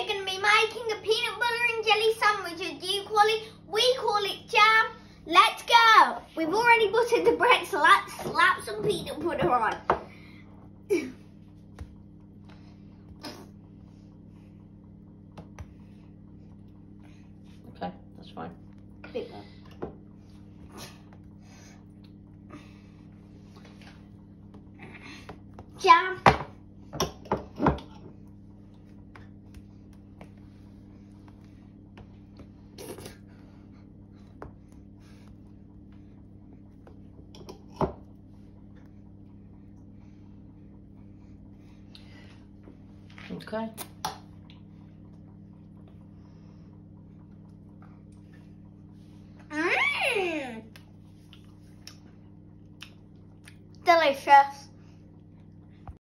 we're going to be making a peanut butter and jelly sandwich, as you call it. We call it jam. Let's go. We've already buttered the bread, so let's slap some peanut butter on. Okay, that's fine. Jam. Okay. Delicious.